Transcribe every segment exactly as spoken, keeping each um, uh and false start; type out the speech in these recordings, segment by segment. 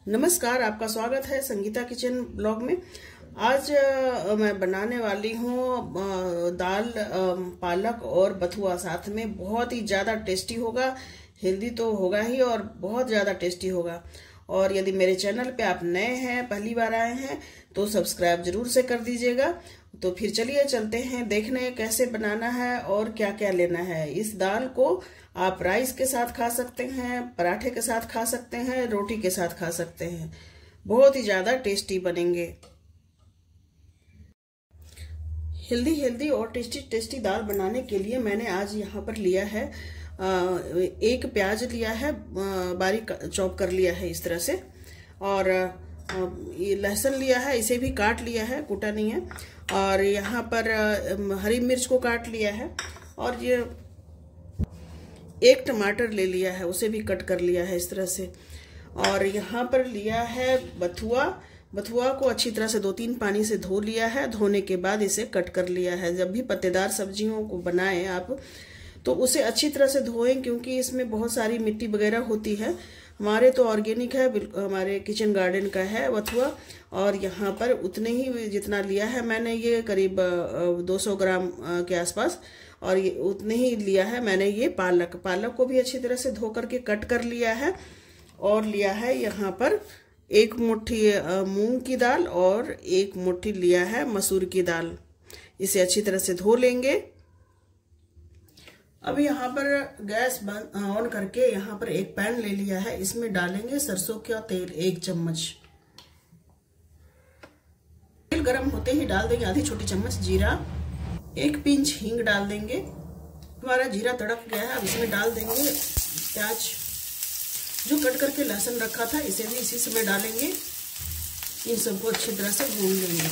नमस्कार, आपका स्वागत है संगीता किचन ब्लॉग में। आज आ, मैं बनाने वाली हूँ दाल आ, पालक और बथुआ। साथ में बहुत ही ज़्यादा टेस्टी होगा। हेल्दी तो होगा ही और बहुत ज़्यादा टेस्टी होगा। और यदि मेरे चैनल पे आप नए हैं, पहली बार आए हैं, तो सब्सक्राइब जरूर से कर दीजिएगा। तो फिर चलिए चलते हैं देखने कैसे बनाना है और क्या क्या लेना है। इस दाल को आप राइस के साथ खा सकते हैं, पराठे के साथ खा सकते हैं, रोटी के साथ खा सकते हैं। बहुत ही ज्यादा टेस्टी बनेंगे। हेल्दी हेल्दी और टेस्टी टेस्टी दाल बनाने के लिए मैंने आज यहाँ पर लिया है एक प्याज लिया है, बारीक चॉप कर लिया है इस तरह से। और ये लहसुन लिया है, इसे भी काट लिया है, कूटा नहीं है। और यहाँ पर हरी मिर्च को काट लिया है। और ये एक टमाटर ले लिया है, उसे भी कट कर लिया है इस तरह से। और यहाँ पर लिया है बथुआ। बथुआ को अच्छी तरह से दो तीन पानी से धो लिया है। धोने के बाद इसे कट कर लिया है। जब भी पत्तेदार सब्जियों को बनाएं आप तो उसे अच्छी तरह से धोएं, क्योंकि इसमें बहुत सारी मिट्टी वगैरह होती है। हमारे तो ऑर्गेनिक है, हमारे किचन गार्डन का है बथुआ। और यहाँ पर उतने ही जितना लिया है मैंने, ये करीब दो सौ ग्राम के आसपास। और ये उतने ही लिया है मैंने ये पालक। पालक को भी अच्छी तरह से धो करके कट कर लिया है। और लिया है यहाँ पर एक मुट्ठी मूंग की दाल और एक मुट्ठी लिया है मसूर की दाल। इसे अच्छी तरह से धो लेंगे। अब यहाँ पर गैस बंद ऑन करके यहाँ पर एक पैन ले लिया है। इसमें डालेंगे सरसों का तेल एक चम्मच। तेल गर्म होते ही डाल देंगे आधी छोटी चम्मच जीरा, एक पिंच हींग डाल देंगे। हमारा जीरा तड़क गया है। अब इसमें डाल देंगे प्याज जो कट करके लहसुन रखा था, इसे भी इसी समय डालेंगे। इन सबको अच्छी तरह से भून लेंगे।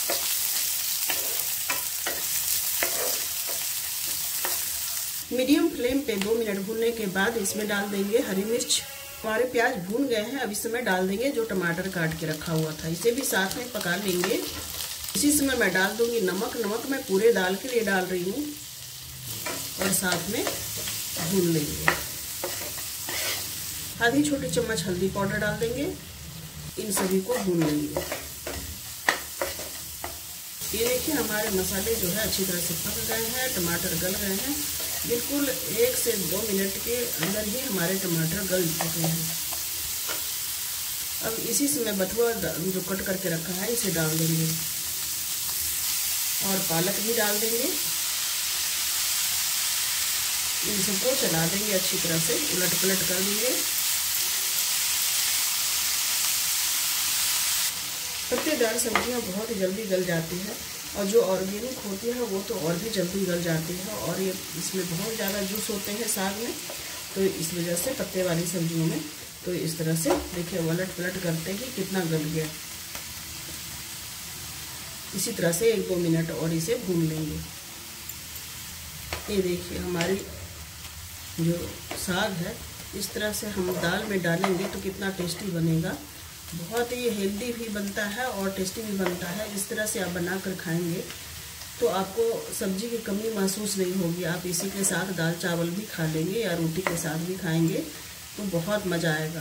मीडियम फ्लेम पे दो मिनट भूनने के बाद इसमें डाल देंगे हरी मिर्च। हमारे प्याज भून गए हैं। अब इसमें डाल देंगे जो टमाटर काट के रखा हुआ था, इसे भी साथ में पका लेंगे। इसी समय मैं डाल दूंगी नमक। नमक मैं पूरे दाल के लिए डाल रही हूँ। और साथ में भून लेंगे। आधी छोटी चम्मच हल्दी पाउडर डाल देंगे। इन सभी को भून लेंगे। ये देखिए हमारे मसाले जो है अच्छी तरह से पक गए हैं, टमाटर गल गए हैं। बिल्कुल एक से दो मिनट के अंदर ही हमारे टमाटर गल चुके हैं। अब इसी समय बथुआ जो कट करके रखा है इसे डाल देंगे। और पालक भी डाल देंगे। इन सबको चला देंगे अच्छी तरह से, उलट पलट कर देंगे। पत्तेदार सब्जियां बहुत जल्दी गल जाती है और जो ऑर्गेनिक होती है वो तो और भी जल्दी गल जाती है। और ये इसमें बहुत ज़्यादा जूस होते हैं साग में, तो इस वजह से पत्ते वाली सब्जियों में तो इस तरह से देखिए उलट पलट करते ही कितना गल गया। इसी तरह से एक दो मिनट और इसे भून लेंगे। ये देखिए हमारी जो साग है इस तरह से हम दाल में डालेंगे तो कितना टेस्टी बनेगा। बहुत ही हेल्दी भी बनता है और टेस्टी भी बनता है। इस तरह से आप बना कर खाएंगे तो आपको सब्जी की कमी महसूस नहीं होगी। आप इसी के साथ दाल चावल भी खा लेंगे या रोटी के साथ भी खाएंगे तो बहुत मज़ा आएगा।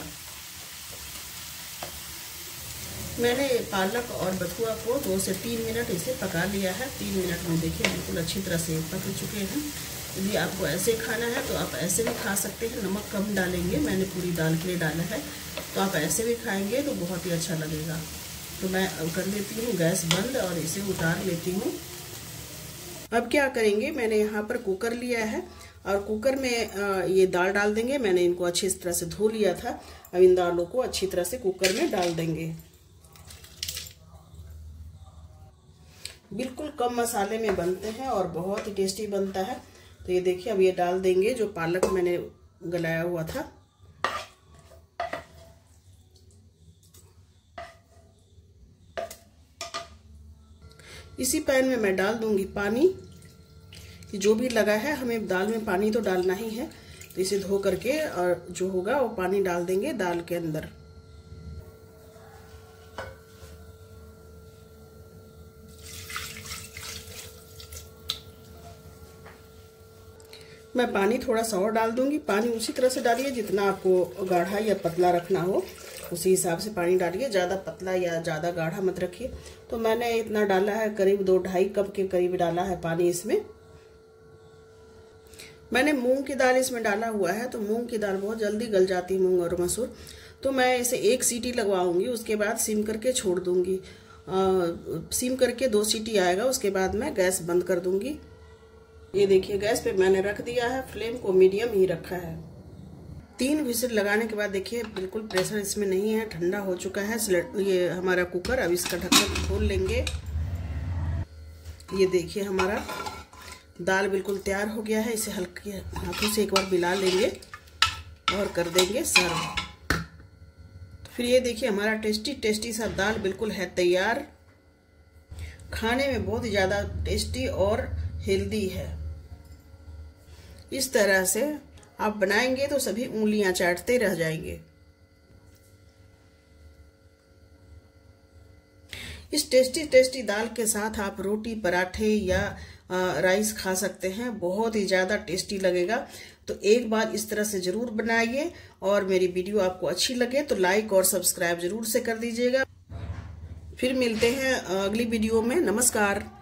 मैंने पालक और बथुआ को दो से तीन मिनट इसे पका लिया है। तीन मिनट में देखिए बिल्कुल अच्छी तरह से पक चुके हैं। यदि आपको ऐसे खाना है तो आप ऐसे भी खा सकते हैं। नमक कम डालेंगे, मैंने पूरी दाल के लिए डाला है, तो आप ऐसे भी खाएंगे तो बहुत ही अच्छा लगेगा। तो मैं कर लेती हूँ गैस बंद और इसे उतार लेती हूँ। अब क्या करेंगे, मैंने यहाँ पर कुकर लिया है और कुकर में ये दाल डाल देंगे। मैंने इनको अच्छी तरह से धो लिया था। अब इन दालों को अच्छी तरह से कुकर में डाल देंगे। बिल्कुल कम मसाले में बनते हैं और बहुत ही टेस्टी बनता है। तो ये देखिए अब ये डाल देंगे जो पालक मैंने गलाया हुआ था। इसी पैन में मैं डाल दूंगी पानी। जो भी लगा है हमें दाल में पानी तो डालना ही है, तो इसे धो करके और जो होगा वो पानी डाल देंगे दाल के अंदर। मैं पानी थोड़ा सा और डाल दूंगी। पानी उसी तरह से डालिए जितना आपको गाढ़ा या पतला रखना हो। उसी हिसाब से पानी डालिए, ज़्यादा पतला या ज़्यादा गाढ़ा मत रखिए। तो मैंने इतना डाला है, करीब दो ढाई कप के करीब डाला है पानी इसमें। मैंने मूंग की दाल इसमें डाला हुआ है, तो मूंग की दाल बहुत जल्दी गल जाती है, मूंग और मसूर। तो मैं इसे एक सीटी लगवाऊंगी, उसके बाद सिम करके छोड़ दूंगी। सिम करके दो सीटी आएगा, उसके बाद मैं गैस बंद कर दूंगी। ये देखिए गैस पे मैंने रख दिया है, फ्लेम को मीडियम ही रखा है। तीन विसिल लगाने के बाद देखिए बिल्कुल प्रेशर इसमें नहीं है, ठंडा हो चुका है ये हमारा कुकर। अब इसका ढक्कन खोल लेंगे। ये देखिए हमारा दाल बिल्कुल तैयार हो गया है। इसे हल्के हाथों से एक बार मिला लेंगे और कर देंगे सर्व। फिर ये देखिए हमारा टेस्टी टेस्टी सा दाल बिल्कुल है तैयार। खाने में बहुत ही ज़्यादा टेस्टी और हेल्दी है। इस तरह से आप बनाएंगे तो सभी उंगलियां चाटते रह जाएंगे। इस टेस्टी टेस्टी दाल के साथ आप रोटी, पराठे या राइस खा सकते हैं, बहुत ही ज़्यादा टेस्टी लगेगा। तो एक बार इस तरह से ज़रूर बनाइए, और मेरी वीडियो आपको अच्छी लगे तो लाइक और सब्सक्राइब ज़रूर से कर दीजिएगा। फिर मिलते हैं अगली वीडियो में। नमस्कार।